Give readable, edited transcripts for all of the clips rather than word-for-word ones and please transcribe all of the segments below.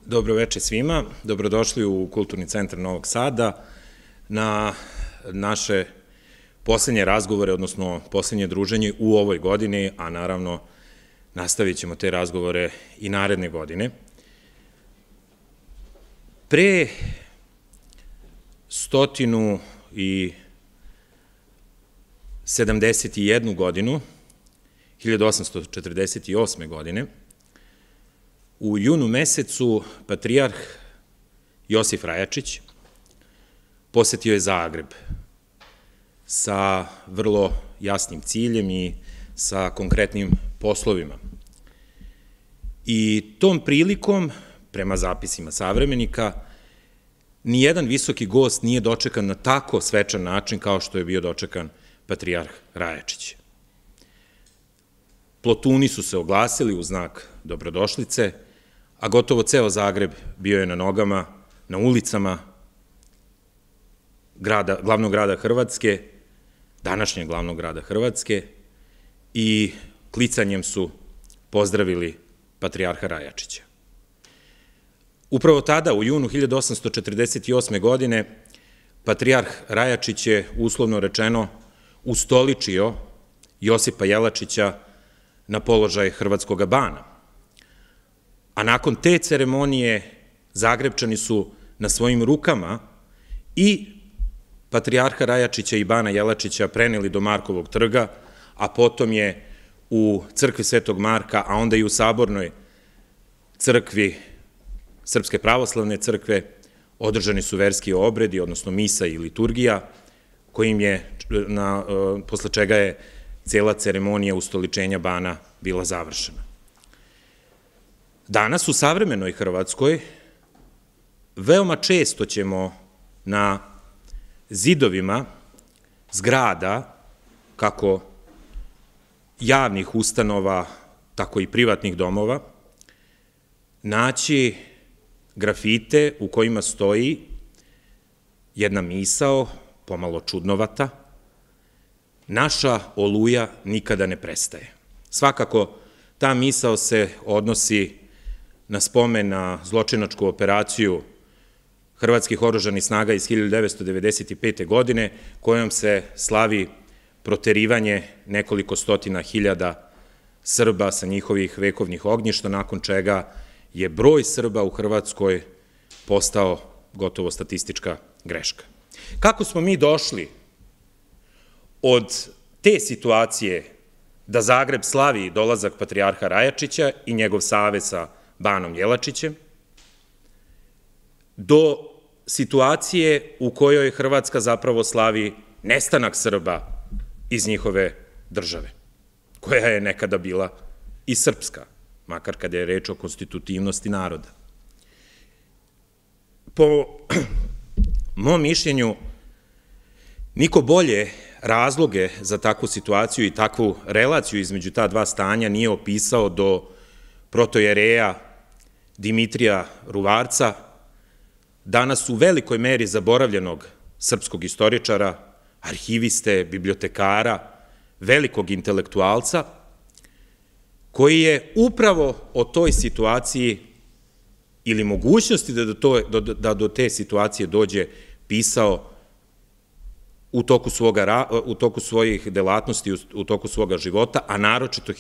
Dobro večer svima, dobrodošli u Kulturni centar Novog Sada na naše poslednje razgovore, odnosno poslednje druženje u ovoj godini, a naravno nastavit ćemo te razgovore i naredne godine. Pre 171 godinu, 1848. godine, u junu mesecu patrijarh Josif Rajačić posetio je Zagreb sa vrlo jasnim ciljem i sa konkretnim poslovima. I tom prilikom, prema zapisima savremenika, nijedan visoki gost nije dočekan na tako svečan način kao što je bio dočekan patrijarh Rajačić. Plotuni su se oglasili u znak dobrodošlice, a gotovo ceo Zagreb bio je na nogama, na ulicama glavnog grada Hrvatske, današnjeg glavnog grada Hrvatske, i klicanjem su pozdravili patrijarha Rajačića. Upravo tada, u junu 1848. godine, patrijarh Rajačić je, uslovno rečeno, ustoličio Josipa Jelačića na položaj hrvatskog bana. A nakon te ceremonije Zagrebčani su na svojim rukama i patrijarha Rajačića i bana Jelačića preneli do Markovog trga, a potom je u crkvi Svetog Marka, a onda i u sabornoj crkvi Srpske pravoslavne crkve održani su verski obredi, odnosno misa i liturgija, posle čega je cela ceremonija ustoličenja bana bila završena. Danas u savremenoj Hrvatskoj veoma često ćemo na zidovima zgrada, kako javnih ustanova, tako i privatnih domova, naći grafite u kojima stoji jedna misao, pomalo čudnovata: naša oluja nikada ne prestaje. Svakako, ta misao se odnosi na spomen na zločinačku operaciju Hrvatskih oružanih snaga iz 1995. godine, kojom se slavi proterivanje nekoliko stotina hiljada Srba sa njihovih vekovnih ognjišta, nakon čega je broj Srba u Hrvatskoj postao gotovo statistička greška. Kako smo mi došli od te situacije da Zagreb slavi dolazak patrijarha Rajačića i njegov savez sa banom Jelačićem, do situacije u kojoj Hrvatska zapravo slavi nestanak Srba iz njihove države, koja je nekada bila i srpska, makar kada je reč o konstitutivnosti naroda? Po mom mišljenju, niko bolje razloge za takvu situaciju i takvu relaciju između ta dva stanja nije opisao do protojereja Dimitrija Ruvarca, danas u velikoj meri zaboravljenog srpskog istoričara, arhiviste, bibliotekara, velikog intelektualca, koji je upravo o toj situaciji ili mogućnosti da do te situacije dođe pisao u toku svojih delatnosti, u toku svoga života, a naročito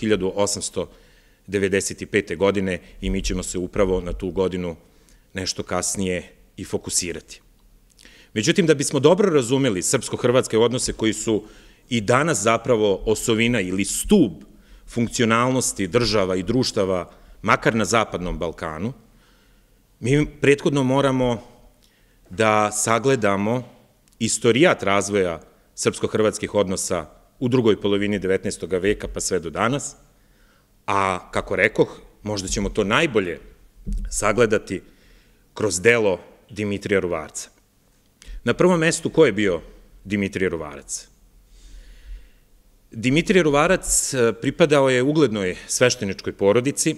1895. godine, i mi ćemo se upravo na tu godinu nešto kasnije i fokusirati. Međutim, da bismo dobro razumeli srpsko-hrvatske odnose koji su i danas zapravo osovina ili stub funkcionalnosti država i društava, makar na Zapadnom Balkanu, mi prethodno moramo da sagledamo istorijat razvoja srpsko-hrvatskih odnosa u drugoj polovini 19. veka pa sve do danas, a kako rekoh, možda ćemo to najbolje sagledati kroz delo Dimitrija Ruvarca. Na prvom mestu, ko je bio Dimitrije Ruvarac? Dimitrije Ruvarac pripadao je uglednoj svešteničkoj porodici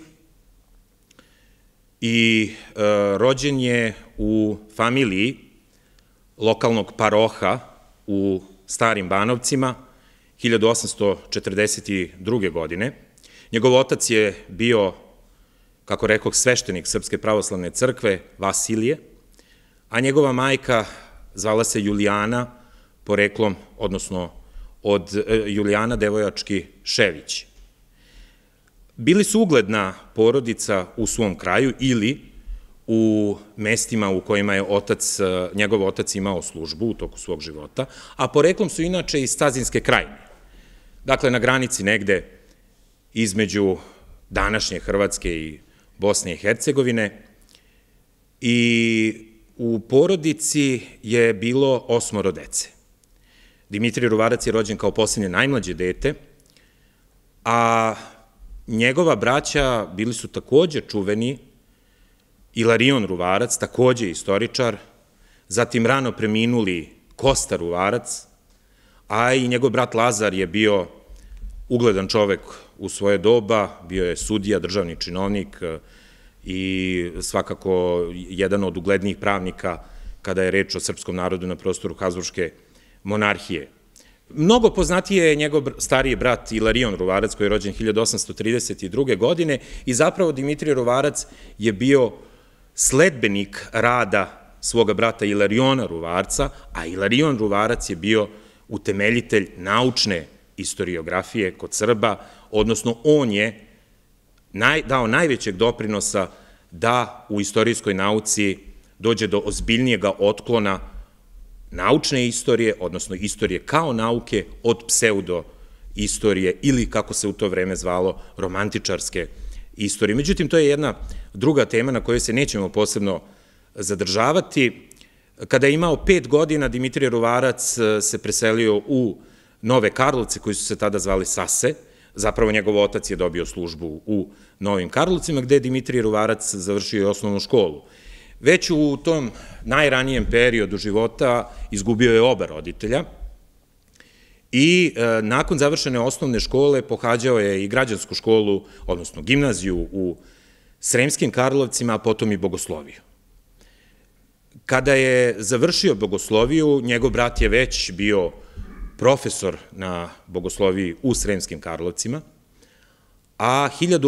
i rođen je u familiji lokalnog paroha u Starim Banovcima 1842. godine. Njegov otac je bio kako rekoh, sveštenik Srpske pravoslavne crkve, Vasilije, a njegova majka zvala se Julijana, poreklom, odnosno od Julijana Devojački Šević. Bili su ugledna porodica u svom kraju ili u mestima u kojima je njegov otac imao službu u toku svog života, a poreklom su inače iz Stazinske krajine. Dakle, na granici negde između današnje Hrvatske i Bosne i Hercegovine, i u porodici je bilo 8 dece. Dimitrije Ruvarac je rođen kao posljednje najmlađe dete, a njegova braća bili su takođe čuveni, Ilarion Ruvarac, takođe istoričar, zatim rano preminuli Kosta Ruvarac, a i njegov brat Lazar je bio ugledan čovek u svoje doba, bio je sudija, državni činovnik i svakako jedan od uglednijih pravnika kada je reč o srpskom narodu na prostoru Habsburške monarhije. Mnogo poznatije je njegov stariji brat Ilarion Ruvarac, koji je rođen 1832. godine, i zapravo Dimitrije Ruvarac je bio sledbenik rada svoga brata Ilariona Ruvarca, a Ilarion Ruvarac je bio utemeljitelj naučne istoriografije kod Srba, odnosno on je dao najvećeg doprinosa da u istorijskoj nauci dođe do ozbiljnijega otklona naučne istorije, odnosno istorije kao nauke, od pseudo-istorije ili, kako se u to vreme zvalo, romantičarske istorije. Međutim, to je jedna druga tema na kojoj se nećemo posebno zadržavati. Kada je imao 5 godina, Dimitrije Ruvarac se preselio u Nove Karlovce, koji su se tada zvali Sase. Zapravo, njegov otac je dobio službu u Novim Karlovcima, gde je Dimitrije Ruvarac završio i osnovnu školu. Već u tom najranijem periodu života izgubio je oba roditelja i nakon završene osnovne škole pohađao je i građansku školu, odnosno gimnaziju u Sremskim Karlovcima, a potom i bogosloviju. Kada je završio bogosloviju, njegov brat je već bio profesor na bogosloviji u Sremskim Karlovcima, a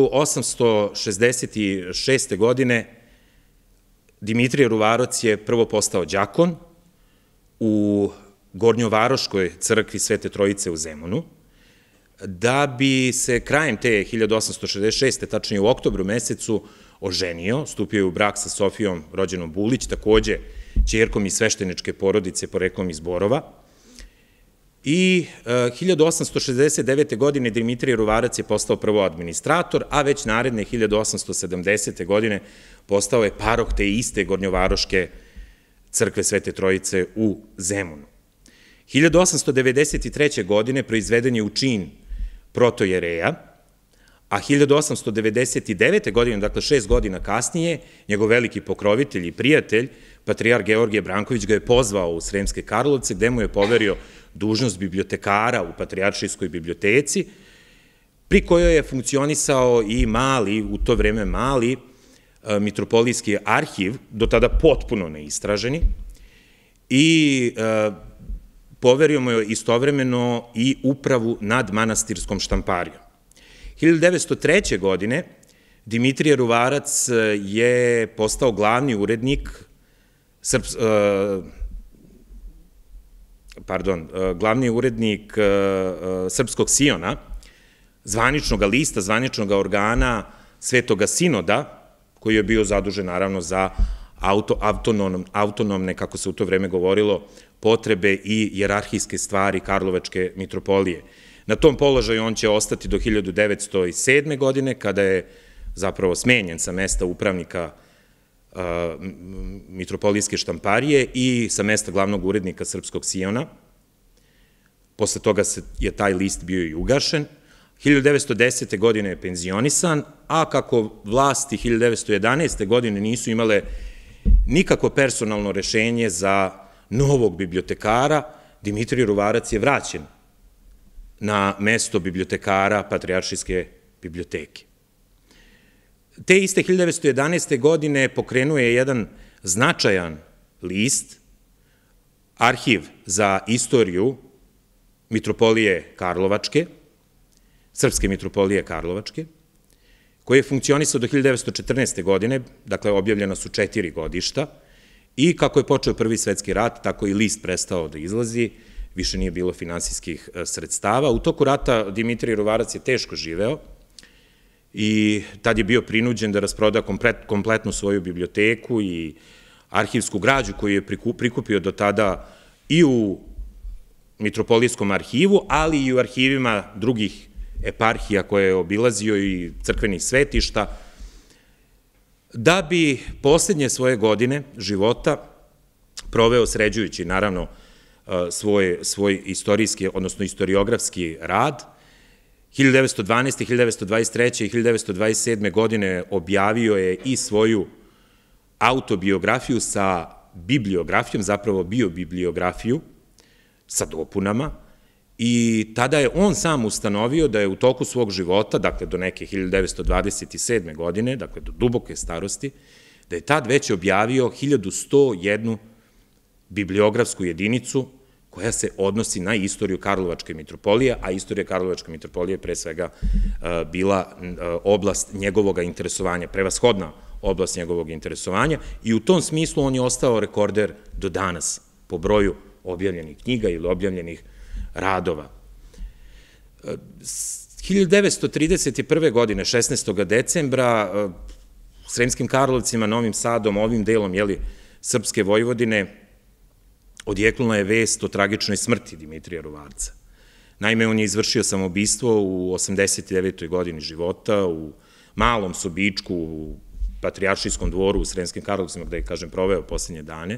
1866. godine Dimitrije Ruvarac je prvo postao đakon u Gornjovaroškoj crkvi Svete Trojice u Zemunu, da bi se krajem te 1866. tačnije u oktobru mesecu oženio, stupio je u brak sa Sofijom rođenom Bulić, takođe ćerkom iz svešteničke porodice poreklom iz Borova. I 1869. godine Dimitrije Ruvarac je postao prvo administrator, a već naredne 1870. godine postao je paroh te iste Gornjovaroške crkve Svete Trojice u Zemunu. 1893. godine proizveden je u čin protojereja, a 1899. godine, dakle 6 godina kasnije, njegov veliki pokrovitelj i prijatelj, patrijarh Georgije Branković, ga je pozvao u Sremske Karlovce, gde mu je poverio dužnost bibliotekara u Patrijaršijskoj biblioteci, pri kojoj je funkcionisao i mali, u to vreme mali, mitropolijski arhiv, do tada potpuno neistraženi, i poverio mu je istovremeno i upravu nad manastirskom štamparijom. 1903. godine Dimitrije Ruvarac je postao glavni urednik Srpskog Siona, zvaničnog lista, zvaničnog organa Svetoga Sinoda, koji je bio zadužen naravno za autonomne, kako se u to vreme govorilo, potrebe i jerarhijske stvari Karlovačke mitropolije. Na tom položaju on će ostati do 1907. godine, kada je zapravo smenjen sa mesta upravnika mitropolijske štamparije i sa mesta glavnog urednika Srpskog Siona. Posle toga je taj list bio i ugašen. 1910. godine je penzionisan, a kako vlasti 1911. godine nisu imale nikakvo personalno rešenje za novog bibliotekara, Dimitrije Ruvarac je vraćen na mesto bibliotekara Patrijaršijske biblioteke. Te iste 1911. godine pokrenuo je jedan značajan list, arhiv za istoriju mitropolije Karlovačke, Srpske mitropolije Karlovačke, koji je funkcionisao do 1914. godine, dakle objavljena su 4 godišta, i kako je počeo Prvi svetski rat, tako i list prestao da izlazi, više nije bilo finansijskih sredstava. U toku rata Dimitrije Ruvarac je teško živeo i tad je bio prinuđen da rasproda kompletnu svoju biblioteku i arhivsku građu koju je prikupio do tada i u Mitropolijskom arhivu, ali i u arhivima drugih eparhija koje je obilazio i crkvenih svetišta, da bi poslednje svoje godine života proveo sređujući, naravno, svoj istorijski, odnosno istoriografski rad. 1912. 1923. i 1927. godine objavio je i svoju autobiografiju sa bibliografijom, zapravo biobibliografiju, sa dopunama, i tada je on sam ustanovio da je u toku svog života, dakle do neke 1927. godine, dakle do duboke starosti, da je tad već objavio 1101 bibliografsku jedinicu koja se odnosi na istoriju Karlovačke mitropolije, a istorija Karlovačke mitropolije pre svega bila oblast njegovog interesovanja, prevashodna oblast njegovog interesovanja, i u tom smislu on je ostao rekorder do danas po broju objavljenih knjiga ili objavljenih radova. 1931. godine, 16. decembra, Sremskim Karlovcima, Novim Sadom, ovim delom srpske Vojvodine, odjeknula je vest o tragičnoj smrti Dimitrija Ruvarca. Naime, on je izvršio samoubistvo u 89. godini života, u malom sobičku, u Patrijaršijskom dvoru u Sremskim Karlovcima, gde je, kažem, proveo poslednje dane.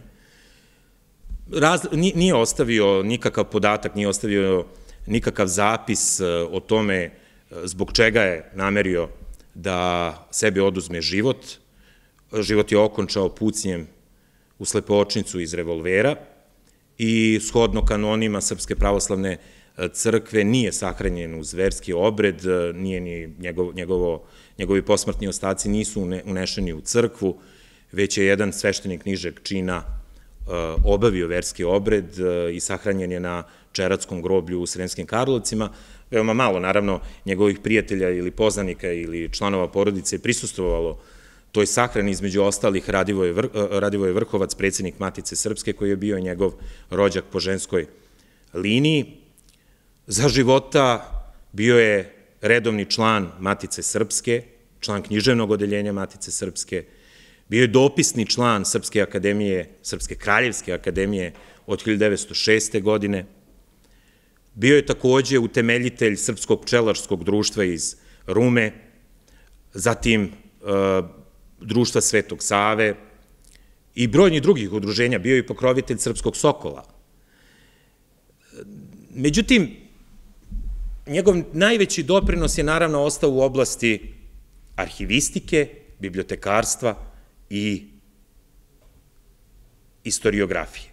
Nije ostavio nikakav podatak, nije ostavio nikakav zapis o tome zbog čega je namerio da sebi oduzme život. Život je okončao pucnjem u slepočnicu iz revolvera i shodno kanonima Srpske pravoslavne crkve nije sahranjen uz verski obred, nije ni njegovi posmrtni ostaci nisu unešeni u crkvu, već je jedan sveštenik nižeg čina obavio verski obred i sahranjen je na Čeratskom groblju u Sremskim Karlovcima. Veoma malo, naravno, njegovih prijatelja ili poznanika ili članova porodice je prisustvovalo toj sahrani, između ostalih Radivoje Vrhovac, predsjednik Matice Srpske, koji je bio njegov rođak po ženskoj liniji. Za života bio je redovni član Matice Srpske, član književnog odeljenja Matice Srpske, bio je dopisni član Srpske akademije, Srpske kraljevske akademije od 1906. godine, bio je takođe utemeljitelj Srpskog pčelarskog društva iz Rume, zatim Društva Svetog Save i brojnih drugih udruženja, bio je i pokrovitelj Srpskog Sokola. Međutim, njegov najveći doprinos je naravno ostao u oblasti arhivistike, bibliotekarstva i istoriografije.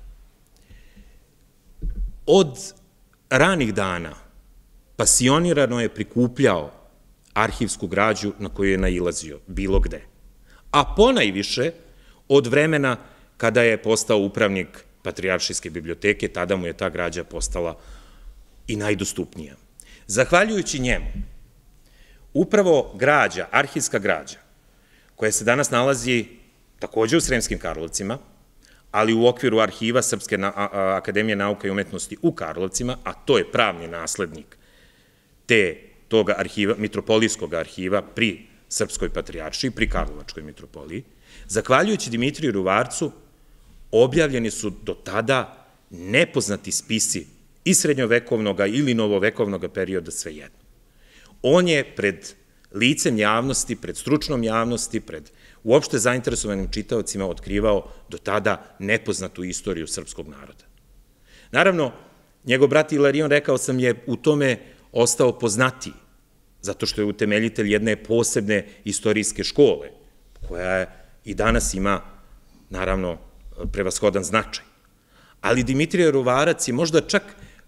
Od ranih dana pasionirano je prikupljao arhivsku građu na koju je nailazio bilo gde, a ponajviše od vremena kada je postao upravnik Patrijaršijske biblioteke, tada mu je ta građa postala i najdostupnija. Zahvaljujući njemu, upravo građa, arhivska građa, koja se danas nalazi takođe u Sremskim Karlovcima, ali u okviru arhiva Srpske akademije nauka i umetnosti u Karlovcima, a to je pravni naslednik toga arhiva, mitropolijskog arhiva pri Srpskoj patrijaršiji, pri Karlovačkoj mitropoliji, zahvaljujući Dimitriju Ruvarcu, objavljeni su do tada nepoznati spisi i srednjovekovnog ili novovekovnog perioda, svejedno. On je pred licem javnosti, pred stručnom javnosti, pred uopšte zainteresovanim čitaocima otkrivao do tada nepoznatu istoriju srpskog naroda. Naravno, njegov brat Ilarion, rekao sam, je u tome ostao poznatiji, zato što je utemeljitelj jedne posebne istorijske škole, koja i danas ima, naravno, prevashodan značaj. Ali Dimitrije Ruvarac je možda čak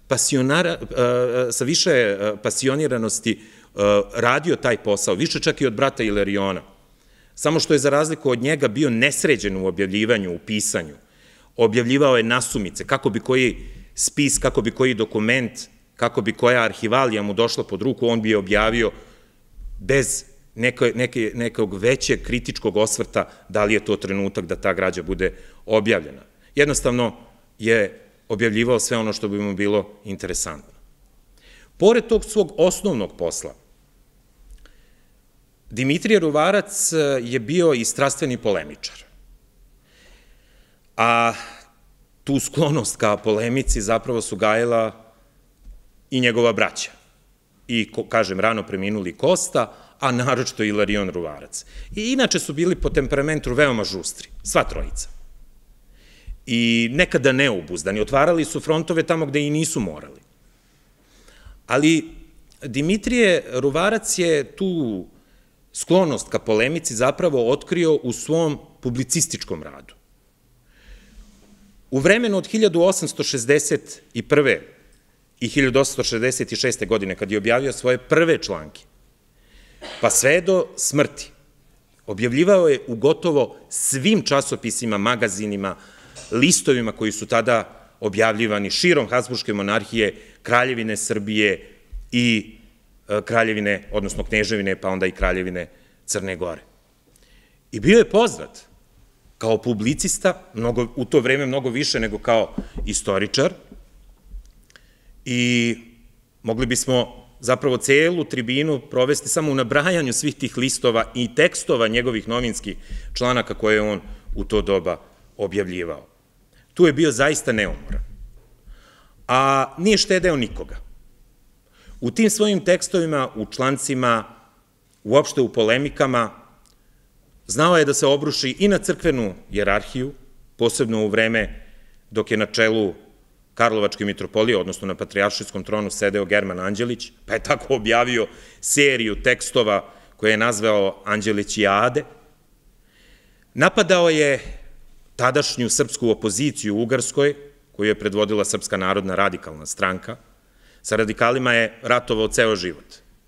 sa više pasioniranosti radio taj posao, više čak i od brata Ilariona, samo što je za razliku od njega bio nesređen u objavljivanju, u pisanju. Objavljivao je nasumice, kako bi koji spis, kako bi koji dokument, kako bi koja arhivalija mu došla pod ruku, on bi je objavio bez nekog većeg kritičkog osvrta da li je to trenutak da ta građa bude objavljena. Jednostavno je objavljivao sve ono što bi mu bilo interesantno. Pored tog svog osnovnog posla, Dimitrije Ruvarac je bio i strastveni polemičar. A tu sklonost ka polemici zapravo su gajila i njegova braća. I, kažem, rano preminuli Kosta, a naročito Ilarion Ruvarac. I inače su bili po temperamentu veoma žustri, sva trojica. I nekada neobuzdani, otvarali su frontove tamo gde i nisu morali. Ali Dimitrije Ruvarac je tu sklonost ka polemici zapravo otkrio u svom publicističkom radu. U vremenu od 1861. i 1866. godine, kad je objavio svoje prve članke, pa sve do smrti, objavljivao je u gotovo svim časopisima, magazinima, listovima koji su tada objavljivani širom Habsburške monarhije, Kraljevine Srbije i Kraljevine, odnosno Kneževine, pa onda i Kraljevine Crne Gore. I bio je poznat kao publicista, u to vreme mnogo više nego kao istoričar, i mogli bismo zapravo celu tribinu provesti samo u nabrajanju svih tih listova i tekstova njegovih novinskih članaka koje je on u to doba objavljivao. Tu je bio zaista neumoran, a nije štedeo nikoga. U tim svojim tekstovima, u člancima, uopšte u polemikama, znao je da se obruši i na crkvenu hijerarhiju, posebno u vreme dok je na čelu Karlovačke mitropolije, odnosno na patrijaršijskom tronu sedeo German Anđelić, pa je tako objavio seriju tekstova koje je nazvao Anđelićijade. Napadao je tadašnju srpsku opoziciju u Ugarskoj, koju je predvodila Srpska narodna radikalna stranka. Sa radikalima je ratovao ceo život.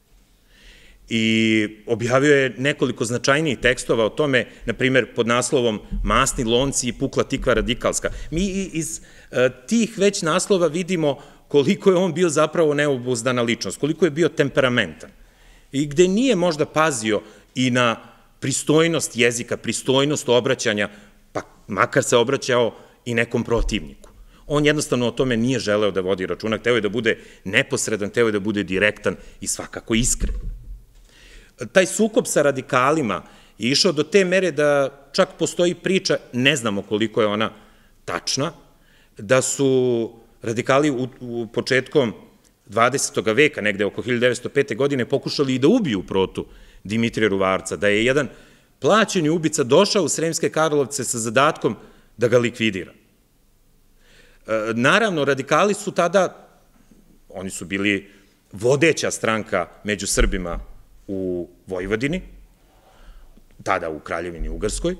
I objavio je nekoliko značajnijih tekstova o tome, na primer pod naslovom Masni lonci i pukla tikva radikalska. Mi iz tih već naslova vidimo koliko je on bio zapravo neobuzdana ličnost, koliko je bio temperamentan i gde nije možda pazio i na pristojnost jezika, pristojnost obraćanja, pa makar se obraćao i nekom protivniku. On jednostavno o tome nije želeo da vodi računa, hteo je da bude neposredan, hteo je da bude direktan i svakako iskren. Taj sukob sa radikalima je išao do te mere da čak postoji priča, ne znamo koliko je ona tačna, da su radikali u početkom 20. veka, negde oko 1905. godine, pokušali i da ubiju protu Dimitrija Ruvarca, da je jedan plaćeni ubica došao u Sremske Karlovce sa zadatkom da ga likvidira. Naravno, radikali su tada, oni su bili vodeća stranka među Srbima u Vojvodini, tada u Kraljevini Ugarskoj,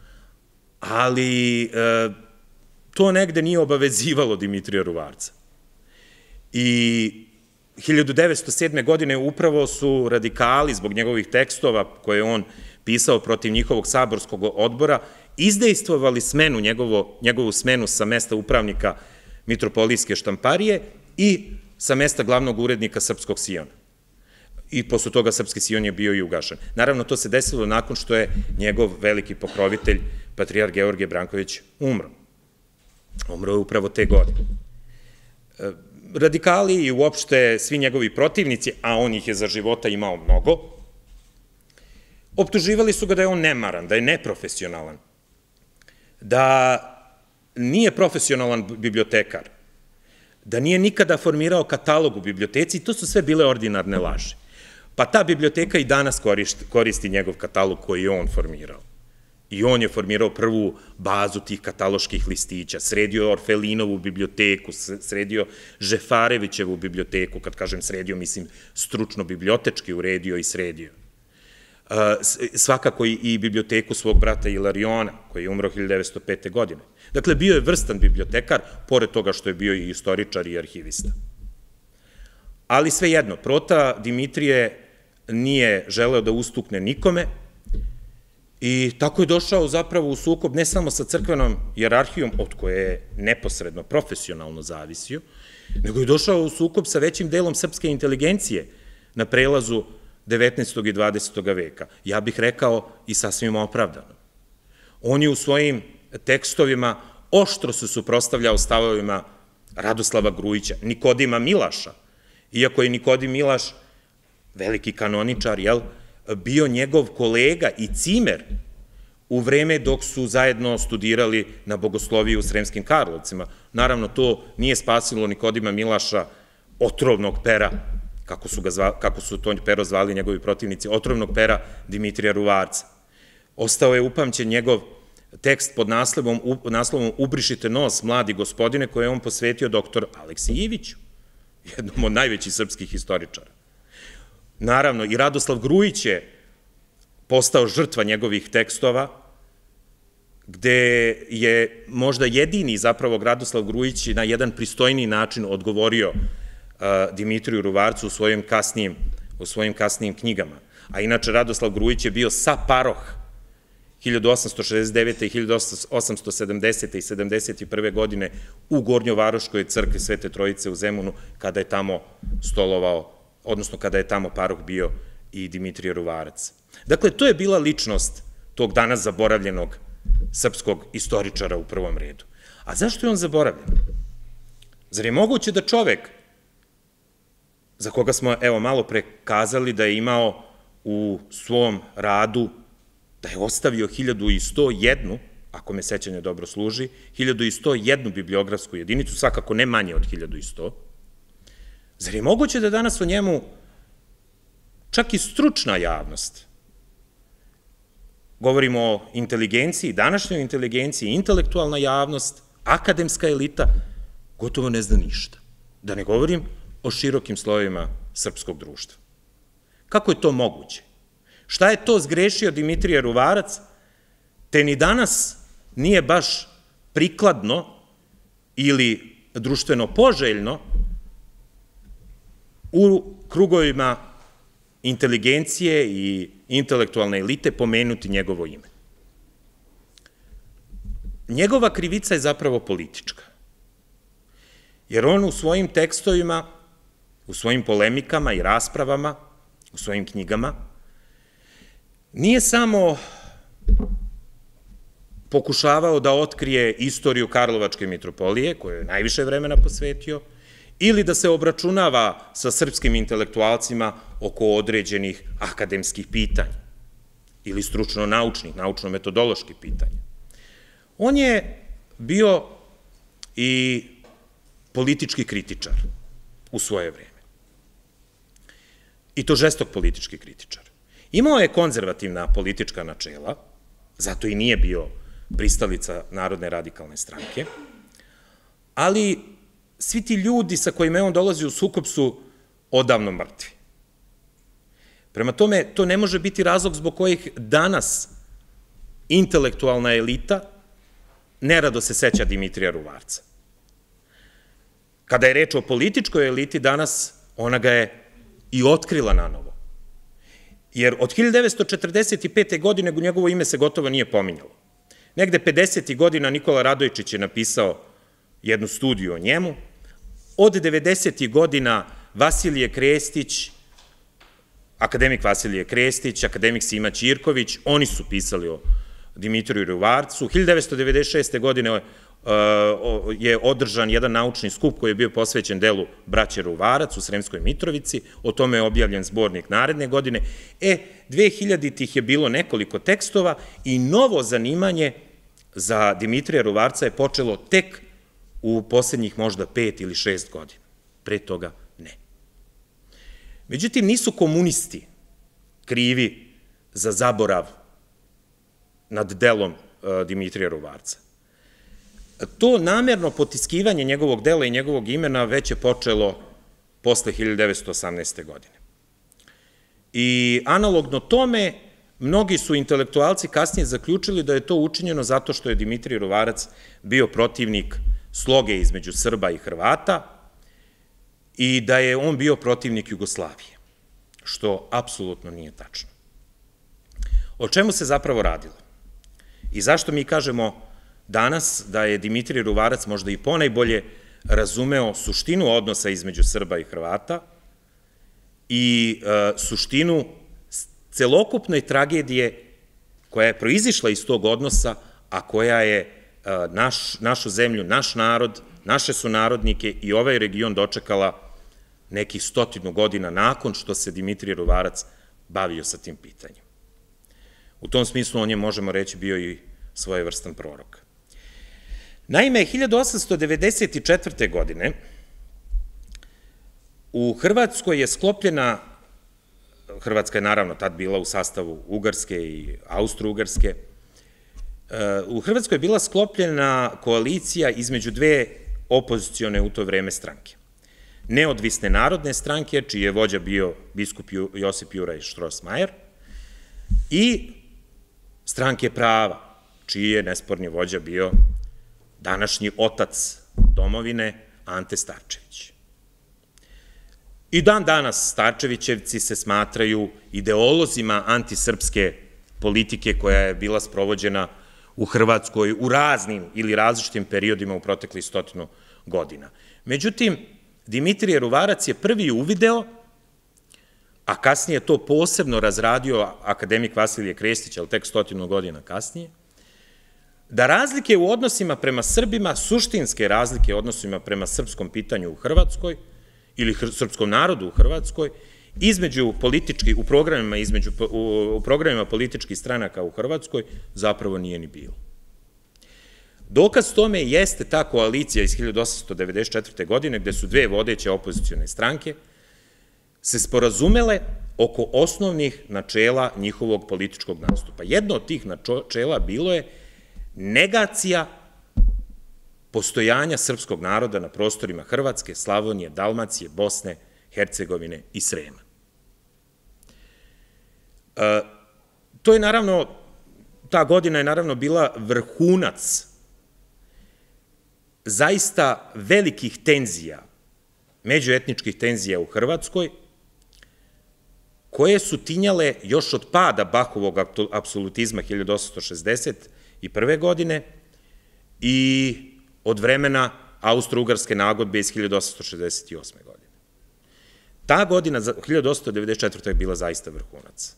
ali to negde nije obavezivalo Dimitrija Ruvarca. I 1907. godine upravo su radikali, zbog njegovih tekstova koje je on pisao protiv njihovog saborskog odbora, izdejstvovali njegovu smenu sa mesta upravnika Mitropolijske štamparije i sa mesta glavnog urednika Srpskog Siona. I posle toga Srpski Sion je bio i ugašen. Naravno, to se desilo nakon što je njegov veliki pokrovitelj, patrijarh Georgije Branković, umro. Umro je upravo te godine. Radikali i uopšte svi njegovi protivnici, a on ih je za života imao mnogo, optuživali su ga da je on nemaran, da je neprofesionalan, da nije profesionalan bibliotekar, da nije nikada formirao katalog u biblioteci, i to su sve bile ordinarne laži. Pa ta biblioteka i danas koristi njegov katalog koji je on formirao. I on je formirao prvu bazu tih kataloških listića, sredio Orfelinovu biblioteku, sredio Žefarevićevu biblioteku, kad kažem sredio, mislim stručno-bibliotečki uredio i sredio. Svakako i biblioteku svog brata Ilariona, koji je umro 1905. godine. Dakle, bio je vrstan bibliotekar, pored toga što je bio i istoričar i arhivista. Ali svejedno, prota Dimitrije nije želeo da ustukne nikome i tako je došao zapravo u sukob ne samo sa crkvenom hijerarhijom, od koje je neposredno profesionalno zavisio, nego je došao u sukob sa većim delom srpske inteligencije na prelazu 19. i 20. veka. Ja bih rekao i sasvim opravdano. On je u svojim tekstovima oštro se suprotstavljao stavovima Radoslava Grujića, Nikodima Milaša, iako je Nikodim Milaš, veliki kanoničar, bio njegov kolega i cimer u vreme dok su zajedno studirali na bogosloviji u Sremskim Karlovcima. Naravno, to nije spasilo Nikodima Milaša otrovnog pera, kako su to pero zvali njegovi protivnici, otrovnog pera Dimitrija Ruvarca. Ostao je upamćen njegov tekst pod naslovom Ubrišite nos, mladi gospodine, koje je on posvetio doktor Aleksi Iviću, jednom od najvećih srpskih historičara. Naravno, i Radoslav Grujić je postao žrtva njegovih tekstova, gde je možda jedini zapravo Radoslav Grujić na jedan pristojniji način odgovorio Dimitriju Ruvarcu u svojim kasnijim knjigama. A inače, Radoslav Grujić je bio saparoh 1869. i 1870. i 71. godine u Gornjovaroškoj crkvi Svete Trojice u Zemunu, kada je tamo stolovao, odnosno kada je tamo paroh bio i Dimitrije Ruvarac. Dakle, to je bila ličnost tog danas zaboravljenog srpskog istoričara u prvom redu. A zašto je on zaboravljen? Zar je moguće da čovek, za koga smo, evo, malo pre kazali da je imao u svom radu, da je ostavio 1101, ako me sećanje dobro služi, 1101 bibliografsku jedinicu, svakako ne manje od 1100, zar je moguće da danas o njemu čak i stručna javnost, govorimo o inteligenciji, današnjoj inteligenciji, intelektualna javnost, akademska elita, gotovo ne zna ništa. Da ne govorim o širokim slojevima srpskog društva. Kako je to moguće? Šta je to zgrešio Dimitrije Ruvarac, te ni danas nije baš prikladno ili društveno poželjno u krugovima inteligencije i intelektualne elite pomenuti njegovo ime. Njegova krivica je zapravo politička, jer on u svojim tekstovima, u svojim polemikama i raspravama, u svojim knjigama, nije samo pokušavao da otkrije istoriju Karlovačke mitropolije, koju je najviše vremena posvetio, ili da se obračunava sa srpskim intelektualcima oko određenih akademskih pitanja ili stručno-naučnih, naučno-metodoloških pitanja. On je bio i politički kritičar u svoje vreme. I to žestok politički kritičar. Imao je konzervativna politička načela, zato i nije bio pristalica Narodne radikalne stranke, ali svi ti ljudi sa kojima je on dolazi u sukob su odavno mrtvi. Prema tome, to ne može biti razlog zbog kojih danas intelektualna elita nerado se seća Dimitrija Ruvarca. Kada je reč o političkoj eliti danas, ona ga je i otkrila na novo. Jer od 1945. godine njegovo ime se gotovo nije pominjalo. Negde 50. godina Nikola Radojčić je napisao jednu studiju o njemu. Od 90. godina Vasilije Krestić, akademik Vasilije Krestić, akademik Sima Ćirković, oni su pisali o Dimitriju Ruvarcu. 1996. godine je održan jedan naučni skup koji je bio posvećen delu braće Ruvarac u Sremskoj Mitrovici, o tome je objavljen zbornik naredne godine. 2000-ih je bilo nekoliko tekstova i novo zanimanje za Dimitrija Ruvarca je počelo tek u poslednjih možda 5 ili 6 godina. Pre toga ne. Međutim, nisu komunisti krivi za zaborav nad delom Dimitrija Ruvarca. To namerno potiskivanje njegovog dela i njegovog imena već je počelo posle 1918. godine. I analogno tome, mnogi su intelektualci kasnije zaključili da je to učinjeno zato što je Dimitrij Ruvarac bio protivnik sloge između Srba i Hrvata i da je on bio protivnik Jugoslavije, što apsolutno nije tačno. O čemu se zapravo radilo? I zašto mi kažemo danas da je Dimitrij Ruvarac možda i ponajbolje razumeo suštinu odnosa između Srba i Hrvata i suštinu celokupne tragedije koja je proizišla iz tog odnosa, a koja je našu zemlju, naš narod, naše sunarodnike i ovaj region dočekala nekih 100 godina nakon što se Dimitrije Ruvarac bavio sa tim pitanjem. U tom smislu on je, možemo reći, bio i svojevrstan prorok. Naime, 1894. godine u Hrvatskoj je sklopljena, Hrvatska je naravno tad bila u sastavu Ugarske i Austro-Ugarske, u Hrvatskoj je bila sklopljena koalicija između dve opozicione u to vreme stranke. Neodvisne narodne stranke, čiji je vođa bio biskup Josip Juraj Štrosmajer, i stranke prava, čiji je nesporni vođa bio današnji otac domovine Ante Starčević. I dan danas Starčevićevci se smatraju ideolozima antisrpske politike koja je bila sprovođena u Hrvatskoj u raznim ili različitim periodima u proteklih 100 godina. Međutim, Dimitrije Ruvarac je prvi uvideo, a kasnije to posebno razradio akademik Vasilije Krestić, ali tek 100 godina kasnije, da razlike u odnosima prema Srbima, suštinske razlike u odnosima prema srpskom pitanju u Hrvatskoj ili srpskom narodu u Hrvatskoj, u programima političkih stranaka u Hrvatskoj zapravo nije ni bilo. Dokaz tome jeste ta koalicija iz 1894. godine, gde su dve vodeće opozicione stranke se sporazumele oko osnovnih načela njihovog političkog nastupa. Jedno od tih načela bilo je negacija postojanja srpskog naroda na prostorima Hrvatske, Slavonije, Dalmacije, Bosne, Hercegovine i Srema. To je naravno, ta godina je naravno bila vrhunac zaista velikih tenzija, međuetničkih tenzija u Hrvatskoj, koje su tinjale još od pada Bahovog apsolutizma 1861. godine i od vremena Austro-Ugarske nagodbe iz 1868. godine. Ta godina, 1894. je bila zaista vrhunac.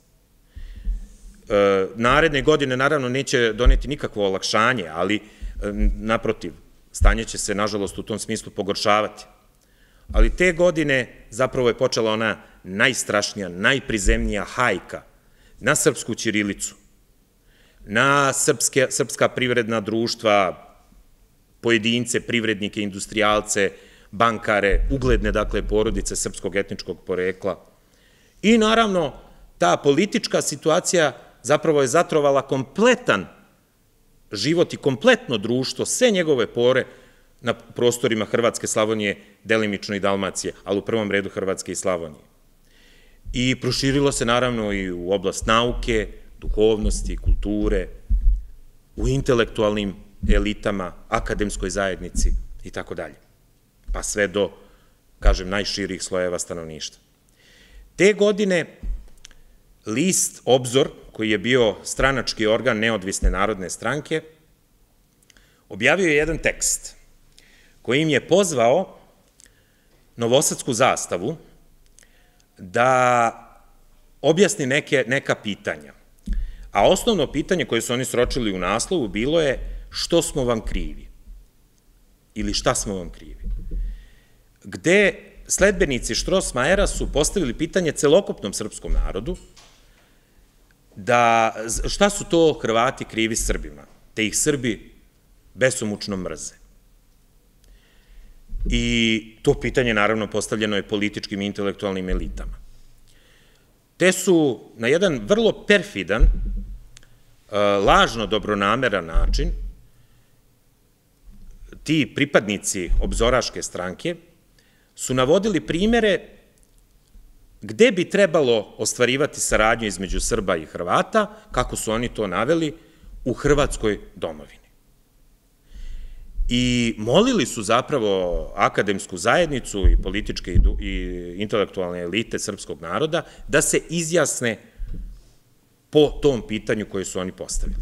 Naredne godine, naravno, neće doneti nikakvo olakšanje, ali, naprotiv, stanje će se, nažalost, u tom smislu pogoršavati. Ali te godine zapravo je počela ona najstrašnija, najprizemnija hajka na srpsku ćirilicu, na srpska privredna društva, pojedince, privrednike, industrijalce, bankare, ugledne, dakle, porodice srpskog etničkog porekla. I, naravno, ta politička situacija zapravo je zatrovala kompletan život i kompletno društvo, sve njegove pore na prostorima Hrvatske, Slavonije, delimično i Dalmacije, ali u prvom redu Hrvatske i Slavonije. I proširilo se naravno i u oblast nauke, duhovnosti, kulture, u intelektualnim elitama, akademskoj zajednici i tako dalje, pa sve do, kažem, najširih slojeva stanovništva. Te godine list Obzor, koji je bio stranački organ Neodvisne narodne stranke, objavio je jedan tekst kojim je pozvao novosadsku zastavu da objasni neka pitanja. A osnovno pitanje koje su oni sročili u naslovu bilo je što smo vam krivi ili šta smo vam krivi. Gde sledbenici Štrosmajera su postavili pitanje celokupnom srpskom narodu da šta su to Hrvati krivi Srbima, te ih Srbi besomučno mrze. I to pitanje, naravno, postavljeno je političkim i intelektualnim elitama. Te su na jedan vrlo perfidan, lažno dobronameran način ti pripadnici obzoraške stranke su navodili primere gde bi trebalo ostvarivati saradnju između Srba i Hrvata, kako su oni to naveli, u Hrvatskoj domovini. I molili su zapravo akademsku zajednicu i političke i intelektualne elite srpskog naroda da se izjasne po tom pitanju koje su oni postavili.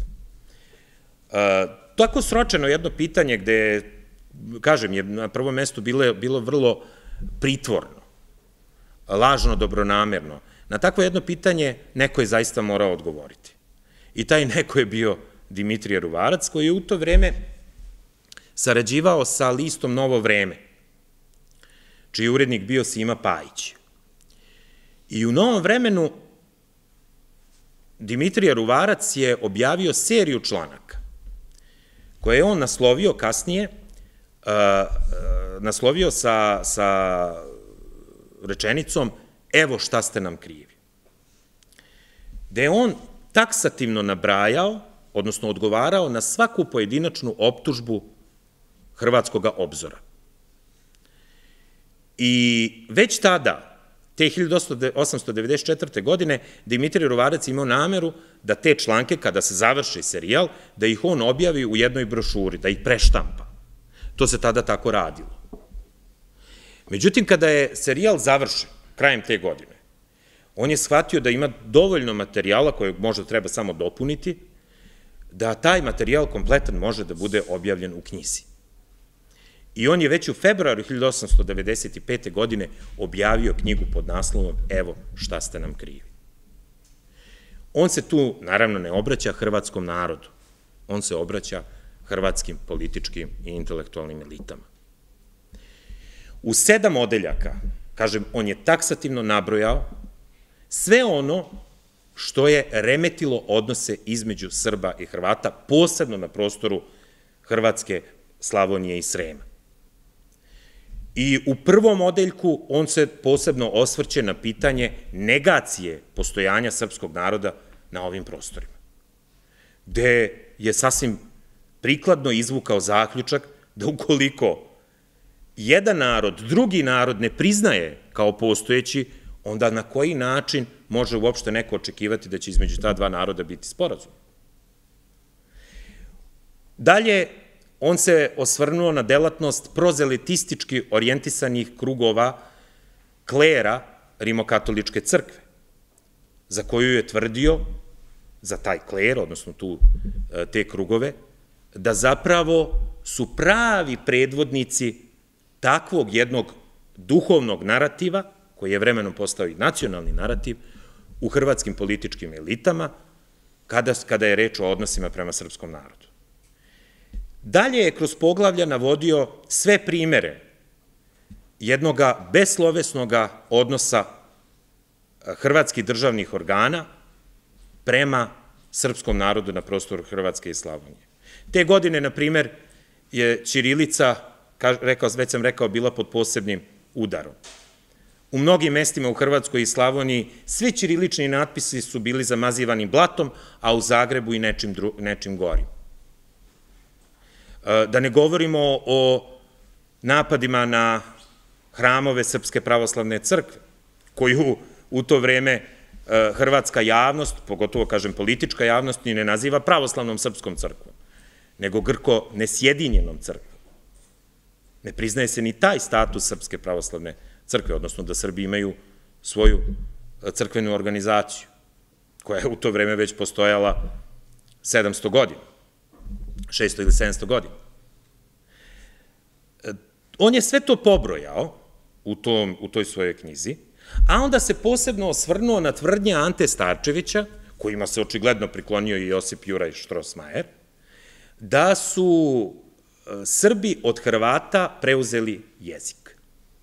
Tako sročeno jedno pitanje gde, kažem, je na prvom mestu bilo vrlo pritvorno. lažno dobronamerno. Na takvo jedno pitanje neko je zaista morao odgovoriti. I taj neko je bio Dimitrije Ruvarac, koji je u to vreme sarađivao sa listom Novo vreme, čiji je urednik bio Sima Pajić. I u Novom vremenu Dimitrije Ruvarac je objavio seriju članaka koje je on naslovio kasnije, naslovio sa rečenicom "Evo šta ste nam krivi", gde je on taksativno nabrajao, odnosno odgovarao na svaku pojedinačnu optužbu Hrvatskog obzora. I već tada, te 1894. godine, Dimitrije Ruvarac imao nameru da te članke, kada se završi serijal, da ih on objavi u jednoj brošuri, da ih preštampa. To se tada tako radilo. Međutim, kada je serijal završen, krajem te godine, on je shvatio da ima dovoljno materijala kojeg možda treba samo dopuniti, da taj materijal kompletan može da bude objavljen u knjizi. I on je već u februaru 1895. godine objavio knjigu pod naslovom "Evo šta ste nam krivi". On se tu, naravno, ne obraća hrvatskom narodu, on se obraća hrvatskim političkim i intelektualnim elitama. U 7 odeljaka, kažem, on je taksativno nabrojao sve ono što je remetilo odnose između Srba i Hrvata, posebno na prostoru Hrvatske, Slavonije i Srema. I u prvom odeljku on se posebno osvrće na pitanje negacije postojanja srpskog naroda na ovim prostorima, gde je sasvim prikladno izvukao zaključak da ukoliko jedan narod, drugi narod ne priznaje kao postojeći, onda na koji način može uopšte neko očekivati da će između ta dva naroda biti sporazum. Dalje, on se osvrnuo na delatnost prozelitistički orijentisanih krugova klera Rimokatoličke crkve, za koju je tvrdio, za taj kler, odnosno te krugove, da zapravo su pravi predvodnici takvog jednog duhovnog narativa, koji je vremenom postao i nacionalni narativ, u hrvatskim političkim elitama, kada je reč o odnosima prema srpskom narodu. Dalje je kroz poglavlja navodio sve primere jednoga beslovesnoga odnosa hrvatskih državnih organa prema srpskom narodu na prostoru Hrvatske i Slavonije. Te godine, na primer, je ćirilica, već sam rekao, bila pod posebnim udarom. U mnogim mestima u Hrvatskoj i Slavoniji svi ćirilični natpisi su bili zamazivani blatom, a u Zagrebu i nečim gorim. Da ne govorimo o napadima na hramove Srpske pravoslavne crkve, koju u to vreme hrvatska javnost, pogotovo, kažem, politička javnost, ni ne naziva pravoslavnom srpskom crkvom, nego grko nesjedinjenom crkvom. Ne priznaje se ni taj status Srpske pravoslavne crkve, odnosno da Srbi imaju svoju crkvenu organizaciju, koja je u to vreme već postojala 700 godina. 600 ili 700 godina. On je sve to pobrojao u toj svojoj knjizi, a onda se posebno osvrnuo na tvrdnje Ante Starčevića, kojima se očigledno priklonio i Josip Juraj Štrosmajer, da su Srbi od Hrvata preuzeli jezik.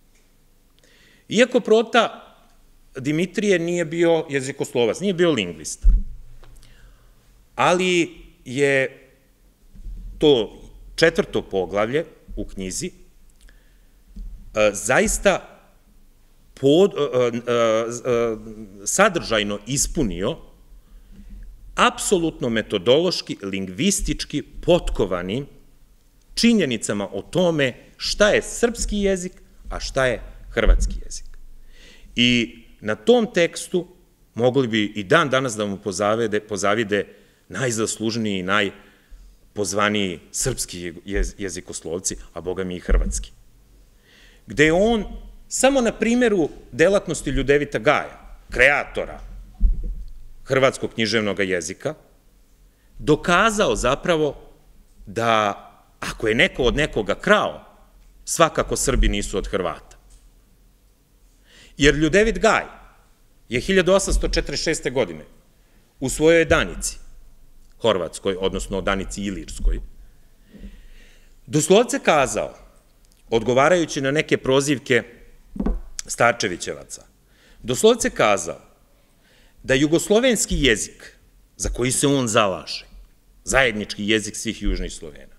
Iako Prota Dimitrije nije bio jezikoslovac, nije bio lingvista, ali je to 4. poglavlje u knjizi zaista sadržajno ispunio apsolutno metodološki, lingvistički potkovanim činjenicama o tome šta je srpski jezik, a šta je hrvatski jezik. I na tom tekstu mogli bi i dan danas da mu pozavide najzaslužniji i najpozvaniji srpski jezikoslovci, a boga mi i hrvatski. Gde je on samo na primjeru delatnosti Ljudevita Gaja, kreatora hrvatskog književnog jezika, dokazao zapravo da ako je neko od nekoga krao, svakako Srbi nisu od Hrvata. Jer Ljudevit Gaj je 1846. godine u svojoj Danici, Horvatskoj, odnosno Danici Ilirskoj, doslovce kazao, odgovarajući na neke prozivke Starčevićevaca, doslovce kazao da jugoslovenski jezik, za koji se on zalaže, zajednički jezik svih južnih Slovena,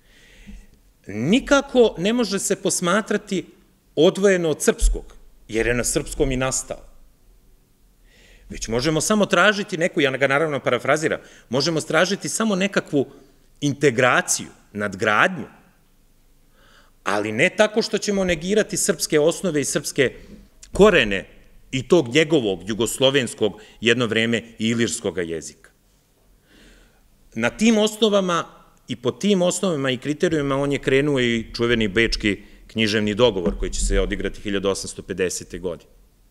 nikako ne može se posmatrati odvojeno od srpskog, jer je na srpskom i nastao. Već možemo samo tražiti neku, ja ga naravno parafraziram, možemo tražiti samo nekakvu integraciju, nadgradnju, ali ne tako što ćemo negirati srpske osnove i srpske korene i tog njegovog jugoslovenskog, jedno vreme ilirskog jezika. Na tim osnovama i po tim osnovama i kriterijumima on je krenuo i čuveni bečki književni dogovor koji će se odigrati 1850. godine.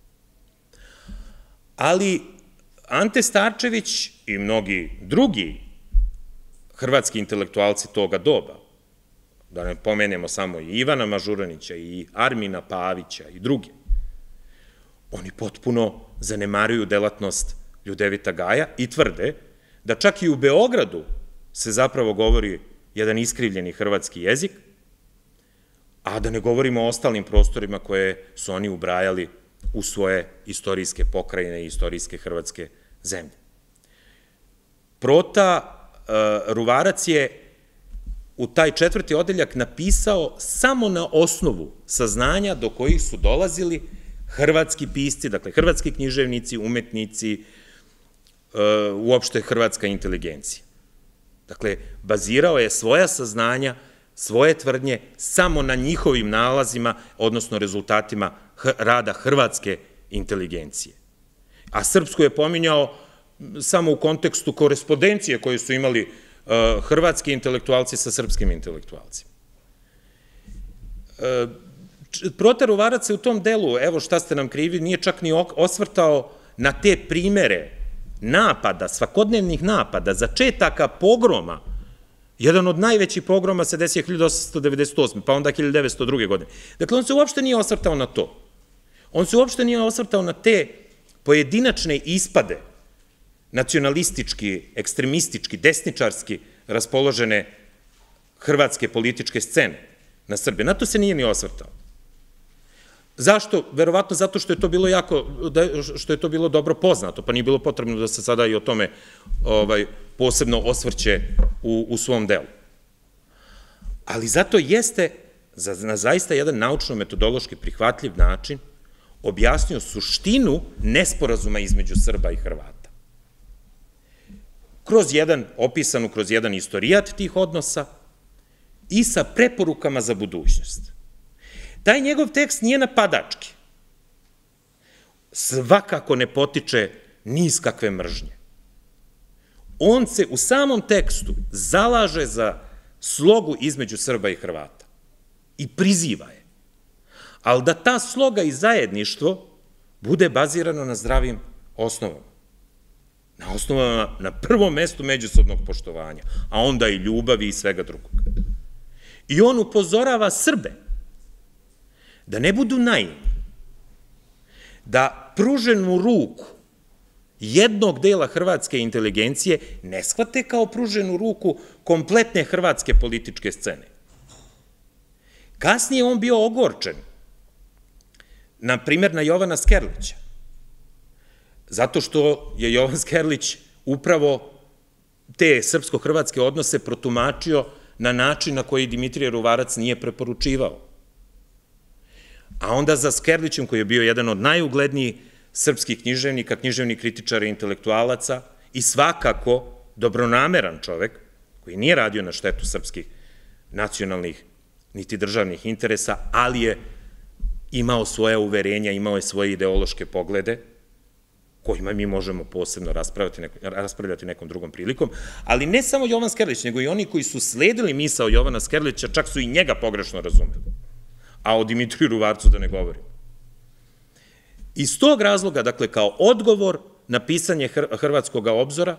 Ali Ante Starčević i mnogi drugi hrvatski intelektualci toga doba, da ne pomenemo samo i Ivana Mažuranića i Armina Pavića i drugi, oni potpuno zanemaruju delatnost Ljudevita Gaja i tvrde da čak i u Beogradu se zapravo govori jedan iskrivljeni hrvatski jezik, a da ne govorimo o ostalim prostorima koje su oni ubrajali u svoje istorijske pokrajine i istorijske hrvatske zemlje. Prota Ruvarac je u taj 4. odeljak napisao samo na osnovu saznanja do kojih su dolazili hrvatski pisci, dakle hrvatski književnici, umetnici, uopšte hrvatska inteligencija. Dakle, bazirao je svoja saznanja, svoje tvrdnje samo na njihovim nalazima, odnosno rezultatima rada hrvatske inteligencije. A srpsku je pominjao samo u kontekstu korespondencije koje su imali hrvatski intelektualci sa srpskim intelektualcima. Prota Ruvarac se u tom delu, evo šta ste nam krivi, nije čak ni osvrtao na te primere napada, svakodnevnih napada, začetaka pogroma. Jedan od najvećih pogroma se desio 1898. pa onda 1902. godine. Dakle, on se uopšte nije osvrtao na to. On se uopšte nije osvrtao na te pojedinačne ispade nacionalistički, ekstremistički, desničarski raspoložene hrvatske političke scene na Srbije. Na to se nije ni osvrtao. Zašto? Verovatno zato što je to bilo što je to bilo dobro poznato, pa nije bilo potrebno da se sada i o tome posebno osvrće u svom delu. Ali zato jeste na zaista jedan naučno-metodološki prihvatljiv način objasnio suštinu nesporazuma između Srba i Hrvata. Opisanu kroz jedan istorijat tih odnosa i sa preporukama za budućnost. Taj njegov tekst nije napadački. Svakako ne potiče ni iz kakve mržnje. On se u samom tekstu zalaže za slogu između Srba i Hrvata i priziva je. Ali da ta sloga i zajedništvo bude bazirano na zdravim osnovama. Na osnovama, na prvom mestu međusobnog poštovanja, a onda i ljubavi i svega drugog. I on upozorava Srbe da ne budu naivni, da pruženu ruku jednog dela hrvatske inteligencije ne shvate kao pruženu ruku kompletne hrvatske političke scene. Kasnije on bio ogorčen, na primjer na Jovana Skerlića, zato što je Jovan Skerlić upravo te srpsko-hrvatske odnose protumačio na način na koji Dimitrije Ruvarac nije preporučivao. A onda za Skerlićem, koji je bio jedan od najuglednijih srpskih književnika, književnih kritičara i intelektualaca i svakako dobronameran čovek, koji nije radio na štetu srpskih nacionalnih niti državnih interesa, ali je imao svoje uverenja, imao je svoje ideološke poglede, kojima mi možemo posebno raspravljati nekom drugom prilikom, ali ne samo Jovan Skerlić, nego i oni koji su sledili misao Jovana Skerlića, čak su i njega pogrešno razumeli, a o Dimitriju Ruvarcu da ne govorim. Iz tog razloga, dakle, kao odgovor na pisanje Hrvatskog obzora,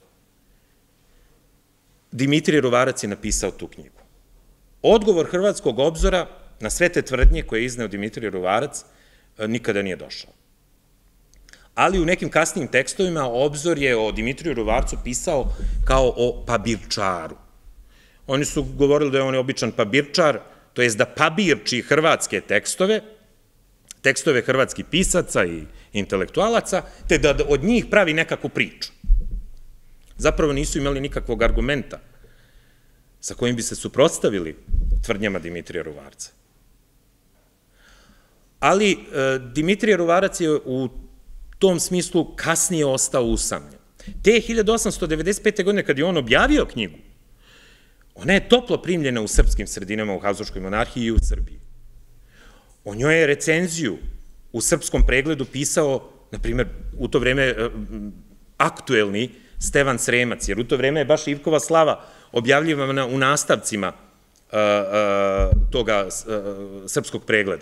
Dimitrije Ruvarac je napisao tu knjigu. Odgovor Hrvatskog obzora na sve te tvrdnje koje je izneo Dimitrije Ruvarac nikada nije došao. Ali u nekim kasnijim tekstovima Obzor je o Dimitriju Ruvarcu pisao kao o pabirčaru. Oni su govorili da je on običan pabirčar, to jest da pabirči hrvatske tekstove hrvatskih pisaca i intelektualaca, te da od njih pravi nekakvu priču. Zapravo nisu imali nikakvog argumenta sa kojim bi se suprotstavili tvrdnjama Dimitrija Ruvarca. Ali Dimitrije Ruvarac je u tom smislu kasnije ostao usamljen. Te 1895. godine, kad je on objavio knjigu, ona je toplo primljena u srpskim sredinama, u Habsburškoj monarhiji i u Srbiji. O njoj je recenziju u Srpskom pregledu pisao, na primjer, u to vreme aktuelni Stevan Sremac, jer u to vreme je baš Ivkova slava objavljivana u nastavcima toga Srpskog pregleda.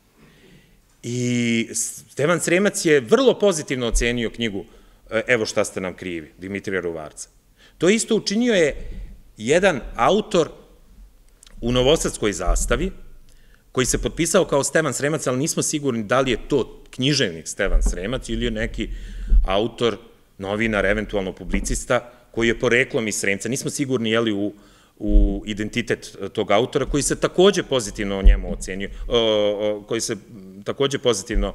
I Stevan Sremac je vrlo pozitivno ocenio knjigu Evo šta ste nam krivi, Dimitrija Ruvarca. To isto učinio je jedan autor u Novosadskoj zastavi, koji se potpisao kao Stevan Sremac, ali nismo sigurni da li je to književnik Stevan Sremac ili je neki autor, novinar, eventualno publicista, koji je poreklom iz Sremca. Nismo sigurni je li u identitet tog autora, koji se takođe pozitivno o njemu ocenio, koji se takođe pozitivno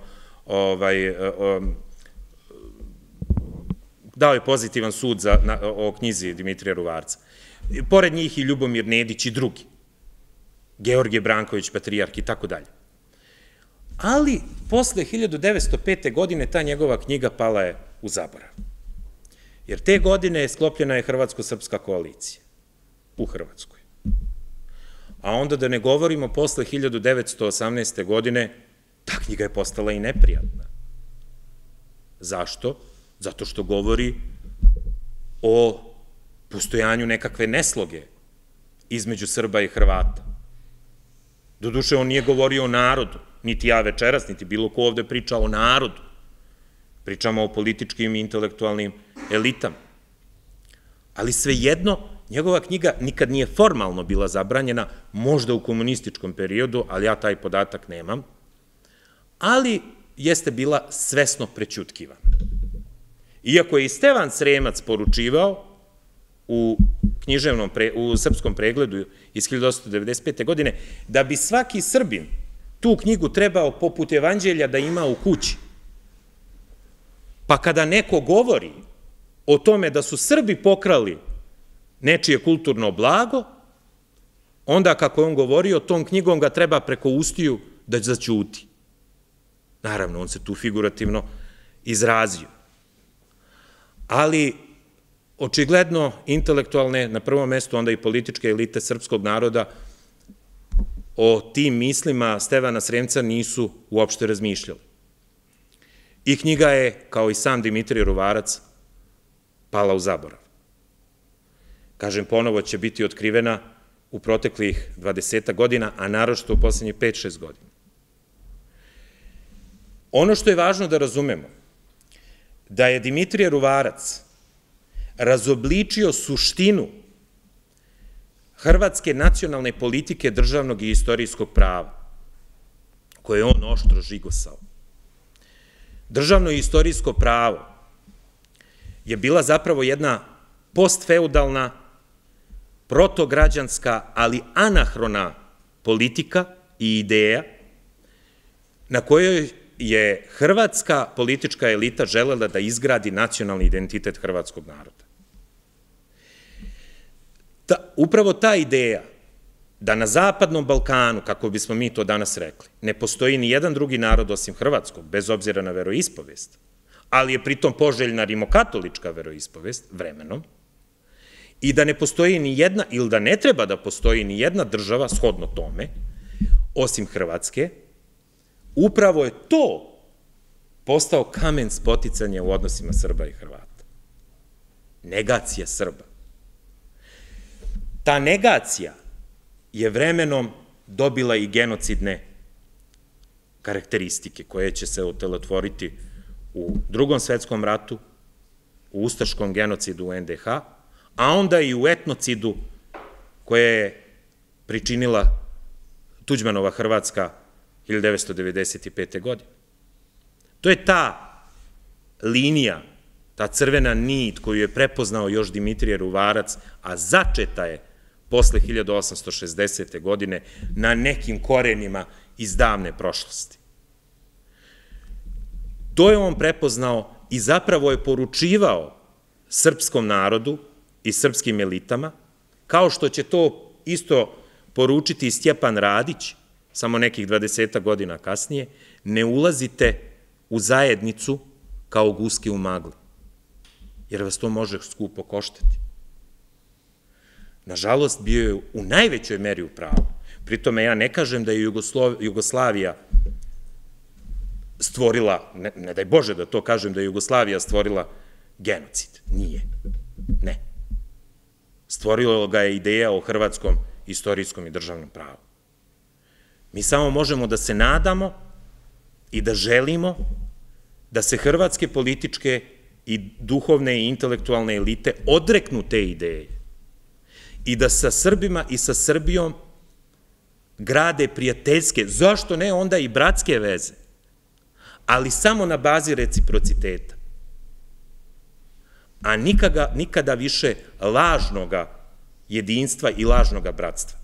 dao je pozitivan sud o knjizi Dimitrija Ruvarca. Pored njih i Ljubomir Nedić i drugi. Georgije Branković, patrijarh i tako dalje. Ali posle 1905. godine ta njegova knjiga pala je u zaborav. Jer te godine sklopljena je Hrvatsko-srpska koalicija u Hrvatskoj. A onda da ne govorimo, posle 1918. godine ta knjiga je postala i neprijatna. Zašto? Zato što govori o postojanju nekakve nesloge između Srba i Hrvata. Doduše, on nije govorio o narodu, niti ja večeras, niti bilo ko ovde priča o narodu. Pričamo o političkim i intelektualnim elitama. Ali svejedno, njegova knjiga nikad nije formalno bila zabranjena, možda u komunističkom periodu, ali ja taj podatak nemam, ali jeste bila svesno prećutkivana. Iako je i Stevan Sremac poručivao u Srpskom pregledu iz 1895. godine, da bi svaki Srbin tu knjigu trebao poput Evanđelja da ima u kući. Pa kada neko govori o tome da su Srbi pokrali nečije kulturno blago, onda kako je on govorio, tom knjigom ga treba preko ustiju da zaćuti. Naravno, on se tu figurativno izrazio. Ali očigledno intelektualne, na prvom mestu onda i političke elite srpskog naroda, o tim mislima Stevana Sremca nisu uopšte razmišljali. I knjiga je, kao i sam Dimitrij Ruvarac, pala u zaborav. Kažem, ponovo će biti otkrivena u proteklih 20 godina, a naročito u poslednjih 5-6 godina. Ono što je važno da razumemo, da je Dimitrij Ruvarac razobličio suštinu hrvatske nacionalne politike državnog i istorijskog prava, koje je on oštro žigosao. Državno i istorijsko pravo je bila zapravo jedna postfeudalna, protograđanska, ali anahrona politika i ideja na kojoj je hrvatska politička elita želela da izgradi nacionalni identitet hrvatskog naroda. Upravo ta ideja da na Zapadnom Balkanu, kako bismo mi to danas rekli, ne postoji ni jedan drugi narod osim hrvatskog, bez obzira na veroispovest, ali je pritom poželjna rimokatolička veroispovest vremenom, i da ne postoji ni jedna, ili da ne treba da postoji ni jedna država shodno tome, osim Hrvatske, upravo je to postao kamen spoticanja u odnosima Srba i Hrvata. Negacija Srba. Ta negacija je vremenom dobila i genocidne karakteristike koje će se otelotvoriti u Drugom svetskom ratu, u ustaškom genocidu u NDH, a onda i u etnocidu koje je pričinila Tuđmanova Hrvatska 1995. godine. To je ta linija, ta crvena nit koju je prepoznao još Dimitrije Ruvarac, a začeta je posle 1860. godine na nekim korenima iz davne prošlosti. To je on prepoznao i zapravo je poručivao srpskom narodu i srpskim elitama, kao što će to isto poručiti i Stjepan Radić, samo nekih 20 godina kasnije, ne ulazite u zajednicu kao guske u magli, jer vas to može skupo koštati. Nažalost, bio je u najvećoj meri u pravu. Pritome ja ne kažem da je Jugoslavija stvorila, ne daj Bože da to kažem, da je Jugoslavija stvorila genocid. Nije. Ne. Stvorila ga je ideja o hrvatskom istorijskom i državnom pravu. Mi samo možemo da se nadamo i da želimo da se hrvatske političke i duhovne i intelektualne elite odreknu te ideje i da sa Srbima i sa Srbijom grade prijateljske, zašto ne onda i bratske veze, ali samo na bazi reciprociteta, a nikada više lažnoga jedinstva i lažnoga bratstva.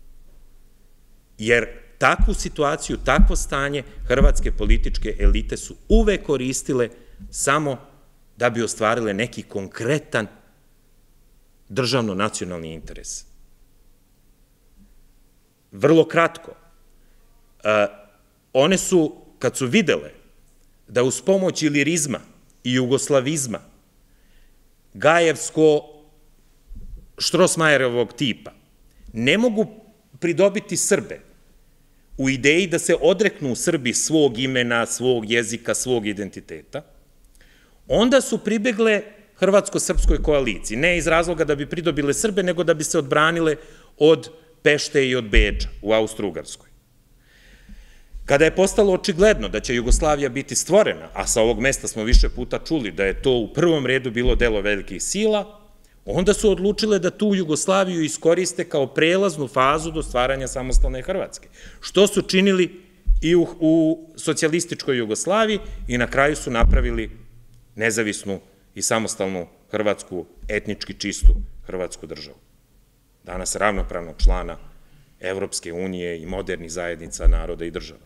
Jer takvu situaciju, takvo stanje hrvatske političke elite su uvek koristile samo da bi ostvarile neki konkretan državno-nacionalni interes. Vrlo kratko, one su, kad su videle da uz pomoć ilirizma i jugoslavizma, Gajevsko-Štrosmajerovog tipa, ne mogu pridobiti Srbe u ideji da se odreknu Srbi svog imena, svog jezika, svog identiteta, onda su pribegle hrvatsko-srpskoj koaliciji, ne iz razloga da bi pridobile Srbe, nego da bi se odbranile od Pešte i od Beča u Austro-Ugarskoj. Kada je postalo očigledno da će Jugoslavija biti stvorena, a sa ovog mesta smo više puta čuli da je to u prvom redu bilo delo velikih sila, onda su odlučile da tu Jugoslaviju iskoriste kao prelaznu fazu do stvaranja samostalne Hrvatske, što su činili i u socijalističkoj Jugoslaviji i na kraju su napravili nezavisnu i samostalnu Hrvatsku, etnički čistu Hrvatsku državu. Danas ravnopravnog člana Evropske unije i modernih zajednica naroda i država.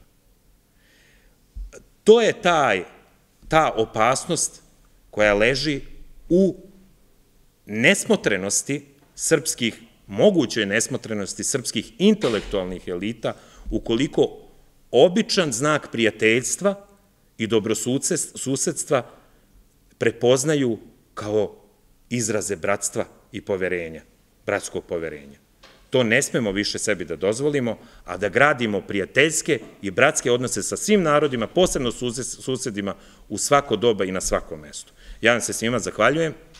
To je ta opasnost koja leži u nesmotrenosti srpskih, mogućoj nesmotrenosti srpskih intelektualnih elita, ukoliko običan znak prijateljstva i dobrosusedstva prepoznaju kao izraze bratstva i poverenja, bratskog poverenja. To ne smemo više sebi da dozvolimo, a da gradimo prijateljske i bratske odnose sa svim narodima, posebno susedima, u svako doba i na svakom mestu. Ja vam se svima zahvaljujem.